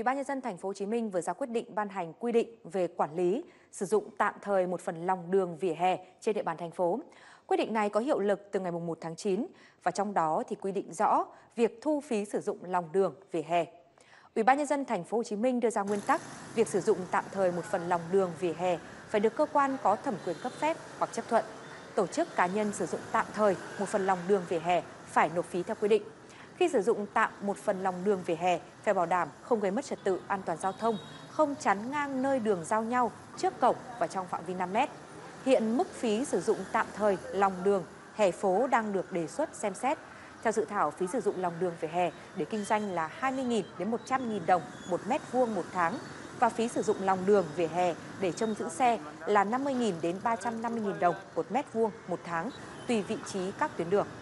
Ủy ban nhân dân thành phố Hồ Chí Minh vừa ra quyết định ban hành quy định về quản lý, sử dụng tạm thời một phần lòng đường vỉa hè trên địa bàn thành phố. Quyết định này có hiệu lực từ ngày 1 tháng 9 và trong đó thì quy định rõ việc thu phí sử dụng lòng đường vỉa hè. Ủy ban nhân dân thành phố Hồ Chí Minh đưa ra nguyên tắc việc sử dụng tạm thời một phần lòng đường vỉa hè phải được cơ quan có thẩm quyền cấp phép hoặc chấp thuận. Tổ chức cá nhân sử dụng tạm thời một phần lòng đường vỉa hè phải nộp phí theo quy định. Khi sử dụng tạm một phần lòng đường vỉa hè phải bảo đảm không gây mất trật tự an toàn giao thông, không chắn ngang nơi đường giao nhau, trước cổng và trong phạm vi 5 mét. Hiện mức phí sử dụng tạm thời lòng đường, hè phố đang được đề xuất xem xét. Theo dự thảo, phí sử dụng lòng đường vỉa hè để kinh doanh là 20.000 đến 100.000 đồng 1 mét vuông một tháng và phí sử dụng lòng đường vỉa hè để trông giữ xe là 50.000 đến 350.000 đồng 1 mét vuông một tháng tùy vị trí các tuyến đường.